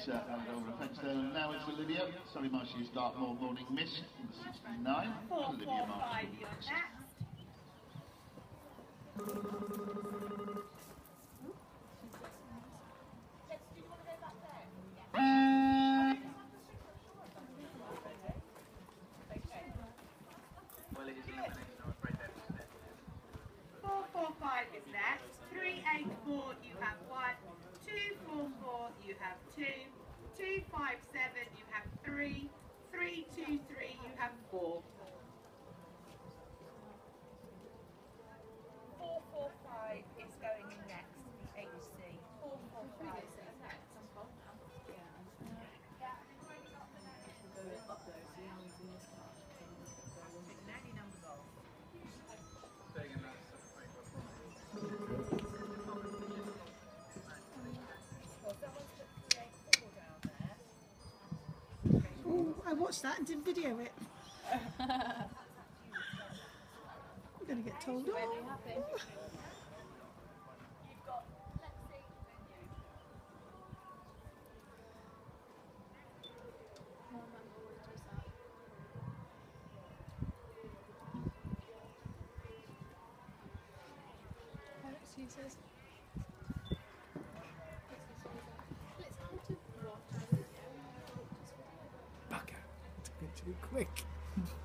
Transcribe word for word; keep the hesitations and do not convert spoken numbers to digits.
uh, handed over the fence there. And now it's Olivia. Sorry, Marshall's Dartmoor Morning Miss, number sixty-nine. Four, Olivia four, five, you're Marshall. next. Four, four, five is next. Three, eight, four, you have one. Two, four, four, you have two. Two, five, seven, you have three. Three, two, three, you have four. Four, four, five is going in next. H C. Four, four, five is next. Oh, I watched that and didn't video it. I'm going to get told off. Excuses. Bugger. Took it too quick.